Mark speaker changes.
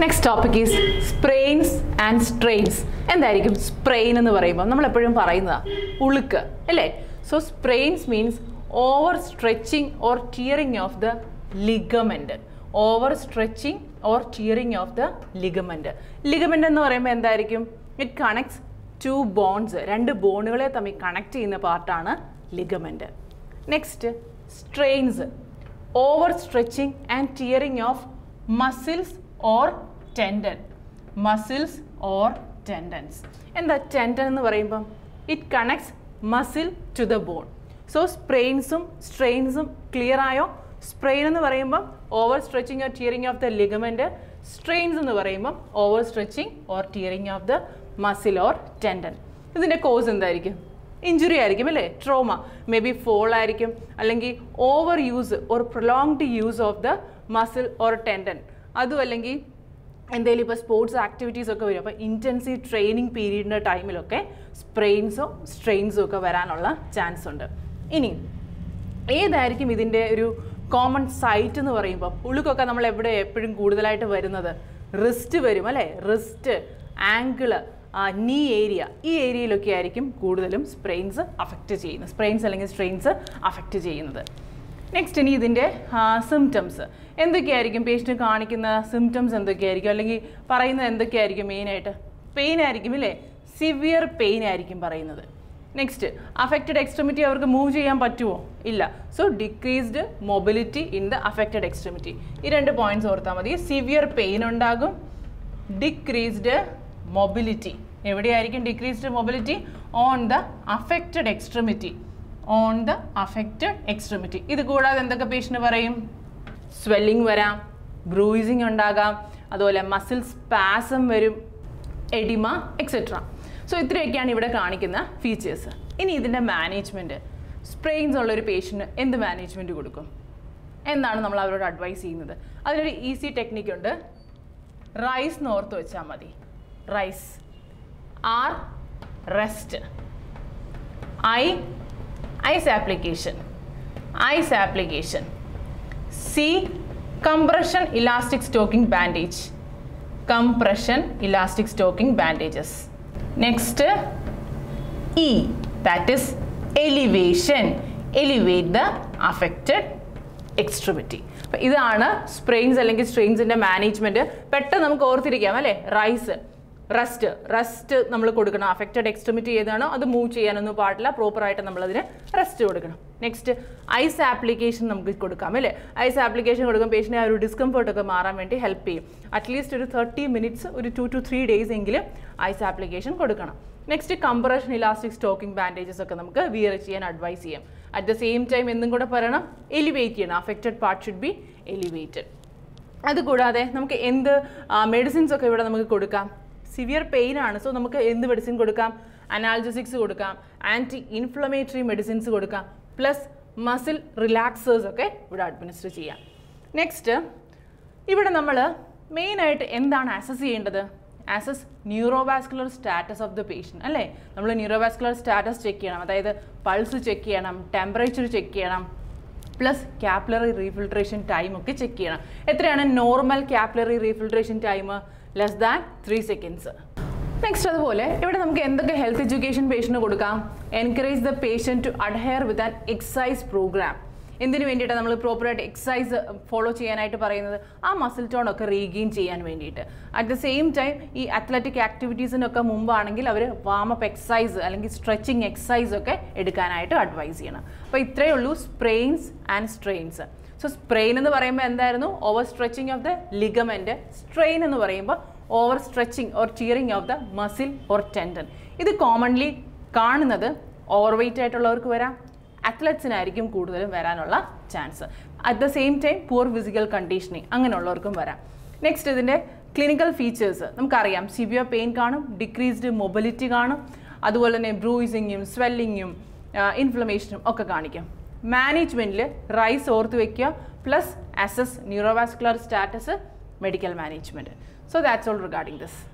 Speaker 1: Next topic is sprains and strains. എന്തായിരിക്കും sprain എന്ന് പറയുമ്പോൾ നമ്മൾ എപ്പോഴും പറയുന്നതാ ഉളുക്ക് അല്ലേ? So sprains means overstretching or tearing of the ligament. Overstretching or tearing of the ligament. Ligament എന്ന് പറയുമ്പോൾ എന്തായിരിക്കും? It connects two bones. രണ്ട് ബോണുകളെ തമ്മിൽ കണക്ട് ചെയ്യുന്ന പാർട്ടാണ് ligament. Next, strains. Overstretching and tearing of muscles or tendon. Muscles or tendons. And the tendon എന്ന് പറയുമ്പോൾ it connects muscle to the bone. So sprainsum strainsum clear ആയോ? Sprain എന്ന് പറയുമ്പോൾ overstretching or tearing of the ligament. Strains എന്ന് പറയുമ്പോൾ overstretching or tearing of the muscle or tendon. ഇതിൻ്റെ cause എന്തായിരിക്കും? Injury ആയിരിക്കും അല്ലേ? ട്രോമ, മേ ബി ഫോൾ ആയിരിക്കും, അല്ലെങ്കിൽ over use or prolonged use of the muscle or tendon, അതും അല്ലെങ്കിൽ എന്തെങ്കിലും ഇപ്പോൾ സ്പോർട്സ് ആക്ടിവിറ്റീസ് ഒക്കെ വരും. അപ്പോൾ ഇൻറ്റൻസീവ് ട്രെയിനിങ് പീരീഡിൻ്റെ ടൈമിലൊക്കെ സ്പ്രെയിൻസോ സ്ട്രെയിൻസോ ഒക്കെ വരാനുള്ള ചാൻസ് ഉണ്ട്. ഇനി ഏതായിരിക്കും ഇതിൻ്റെ ഒരു കോമൺ സൈറ്റ് എന്ന് പറയുമ്പോൾ ഉളുക്കൊക്കെ നമ്മൾ എവിടെ എപ്പോഴും കൂടുതലായിട്ട് വരുന്നത്? റിസ്റ്റ് വരും അല്ലേ? റിസ്റ്റ്, ആങ്കിള്, നീ ഏരിയ, ഈ ഏരിയയിലൊക്കെ ആയിരിക്കും കൂടുതലും സ്പ്രെയിൻസ് അഫക്റ്റ് ചെയ്യുന്നത്, സ്പ്രെയിൻസ് അല്ലെങ്കിൽ സ്ട്രെയിൻസ് അഫക്റ്റ് ചെയ്യുന്നത്. നെക്സ്റ്റ് ഇനി ഇതിൻ്റെ സിംറ്റംസ് എന്തൊക്കെയായിരിക്കും? പേഷ്യൻറ്റ് കാണിക്കുന്ന സിംറ്റംസ് എന്തൊക്കെയായിരിക്കും, അല്ലെങ്കിൽ പറയുന്നത് എന്തൊക്കെയായിരിക്കും? മെയിനായിട്ട് പെയിൻ ആയിരിക്കും അല്ലേ? സിവിയർ പെയിൻ ആയിരിക്കും പറയുന്നത്. നെക്സ്റ്റ്, അഫക്റ്റഡ് എക്സ്ട്രിമിറ്റി അവർക്ക് മൂവ് ചെയ്യാൻ പറ്റുമോ? ഇല്ല. So decreased mobility in the affected extremity. ഈ രണ്ട് പോയിന്റ്സ് ഓർത്താൽ മതി. സിവിയർ പെയിൻ ഉണ്ടാകും, ഡിക്രീസ്ഡ് മൊബിലിറ്റി. എവിടെയായിരിക്കും decreased mobility? On the affected extremity. On the affected extremity. ഇത് കൂടാതെ എന്തൊക്കെ പേഷ്യൻ്റ് പറയും? സ്വെല്ലിംഗ് വരാം, ബ്രൂയിസിങ് ഉണ്ടാകാം, അതുപോലെ മസിൽ സ്പാസം വരും, എഡിമ എക്സെട്ര. സോ ഇത്രയൊക്കെയാണ് ഇവിടെ കാണിക്കുന്ന ഫീച്ചേഴ്സ്. ഇനി ഇതിൻ്റെ മാനേജ്മെൻറ്റ്. സ്പ്രെയിൻസ് ഉള്ളൊരു പേഷ്യൻറ്റ് എന്ത് മാനേജ്മെൻറ്റ് കൊടുക്കും എന്നാണ് നമ്മൾ അവരോട് അഡ്വൈസ് ചെയ്യുന്നത്. അതിനൊരു ഈസി ടെക്നിക്ക് ഉണ്ട്. റൈസ് എന്ന് ഓർത്ത് വെച്ചാൽ മതി. RICE. R rest. Ice application. Ice application. C compression elastic stocking bandage. Compression elastic stocking bandages. Next, E, that is elevation. Elevate the affected extremity. അപ്പോൾ ഇതാണ് സ്പ്രെയിൻസ് അല്ലെങ്കിൽ സ്ട്രെയിൻസിൻ്റെ മാനേജ്മെൻറ്റ്. പെട്ടെന്ന് നമുക്ക് ഓർത്തിരിക്കാം അല്ലേ? റൈസ്, റെസ്റ്റ് നമ്മൾ കൊടുക്കണം. അഫക്റ്റഡ് എക്സ്ട്രിമിറ്റി ഏതാണോ അത് മൂവ് ചെയ്യാനൊന്നും പാടില്ല, പ്രോപ്പറായിട്ട് നമ്മളതിന് റെസ്റ്റ് കൊടുക്കണം. നെക്സ്റ്റ്, ഐസ് ആപ്ലിക്കേഷൻ നമുക്ക് കൊടുക്കാം അല്ലേ? ഐസ് ആപ്ലിക്കേഷൻ കൊടുക്കും പേഷ്യൻ്റെ ആ ഒരു ഡിസ്കംഫർട്ടൊക്കെ മാറാൻ വേണ്ടി ഹെൽപ്പ് ചെയ്യും. അറ്റ്ലീസ്റ്റ് ഒരു 30 minutes, ഒരു 2 to 3 days എങ്കിലും ഐസ് ആപ്ലിക്കേഷൻ കൊടുക്കണം. Next, compression elastic stocking bandages ഒക്കെ നമുക്ക് വിയർ ചെയ്യാൻ അഡ്വൈസ് ചെയ്യാം. അറ്റ് ദ സെയിം ടൈം എന്തും കൂടെ പറയണം, എലിവേറ്റ് ചെയ്യണം. Affected part should be elevated. അതുകൂടാതെ നമുക്ക് എന്ത് മെഡിസിൻസ് ഒക്കെ ഇവിടെ നമുക്ക് കൊടുക്കാം? സിവിയർ പെയിൻ ആണ്, സോ നമുക്ക് എന്ത് മെഡിസിൻ കൊടുക്കാം? അനാൽജസിക്സ് കൊടുക്കാം, ആൻറ്റി ഇൻഫ്ലമേറ്ററി മെഡിസിൻസ് കൊടുക്കാം, പ്ലസ് മസിൽ റിലാക്സേഴ്സ് ഒക്കെ ഇവിടെ അഡ്മിനിസ്റ്റർ ചെയ്യാം. നെക്സ്റ്റ്, ഇവിടെ നമ്മൾ മെയിനായിട്ട് എന്താണ് അസസ് ചെയ്യേണ്ടത്? Assess neurovascular status of the patient അല്ലേ? നമ്മൾ ന്യൂറോവാസ്കുലർ സ്റ്റാറ്റസ് ചെക്ക് ചെയ്യണം, അതായത് പൾസ് ചെക്ക് ചെയ്യണം, ടെമ്പറേച്ചർ ചെക്ക് ചെയ്യണം, പ്ലസ് കാപ്പിലറി റീഫിൽട്രേഷൻ ടൈം ഒക്കെ ചെക്ക് ചെയ്യണം. എത്രയാണ് normal capillary refiltration time? Less than 3 seconds. Next, അതുപോലെ ഇവിടെ നമുക്ക് എന്തൊക്കെ ഹെൽത്ത് എഡ്യൂക്കേഷൻ പേഷ്യൻറ്റ് കൊടുക്കാം? Encourage the patient to adhere with an exercise programme. എന്തിനു വേണ്ടിയിട്ടാണ് നമ്മൾ പ്രോപ്പറായിട്ട് എക്സസൈസ് ഫോളോ ചെയ്യാനായിട്ട് പറയുന്നത്? ആ മസിൽ ടോൺ ഒക്കെ റീഗെയിൻ ചെയ്യാൻ വേണ്ടിയിട്ട്. അറ്റ് ദ സെയിം ടൈം ഈ അത്ലറ്റിക് ആക്ടിവിറ്റീസിനൊക്കെ മുമ്പാണെങ്കിൽ അവർ വാമപ്പ് എക്സസൈസ് അല്ലെങ്കിൽ സ്ട്രെച്ചിങ് എക്സസൈസ് ഒക്കെ എടുക്കാനായിട്ട് അഡ്വൈസ് ചെയ്യണം. അപ്പോൾ ഇത്രയേ ഉള്ളൂ sprains and strains. So sprain എന്ന് പറയുമ്പോൾ എന്തായിരുന്നു? Over stretching of the ligament. Strain എന്ന് പറയുമ്പോൾ over stretching or tearing of the muscle or tendon. ഇത് കോമൺലി കാണുന്നത് ഓവർ വെയ്റ്റ് ആയിട്ടുള്ളവർക്ക് വരാം, അത്ലറ്റ്സിനായിരിക്കും കൂടുതലും വരാനുള്ള chance. At the same time poor physical conditioning അങ്ങനെയുള്ളവർക്കും വരാം. നെക്സ്റ്റ്, ഇതിൻ്റെ ക്ലിനിക്കൽ ഫീച്ചേഴ്സ് നമുക്കറിയാം. സിവിയർ പെയിൻ കാണും, ഡിക്രീസ്ഡ് മൊബിലിറ്റി കാണും, അതുപോലെ തന്നെ ബ്രൂയിസിങ്ങും സ്വെല്ലിങ്ങും ഇൻഫ്ലമേഷനും ഒക്കെ കാണിക്കും. മാനേജ്മെൻറ്റിൽ റൈസ് ഓർത്ത് വയ്ക്കുക, plus assess neurovascular status, medical management. So that's all regarding this.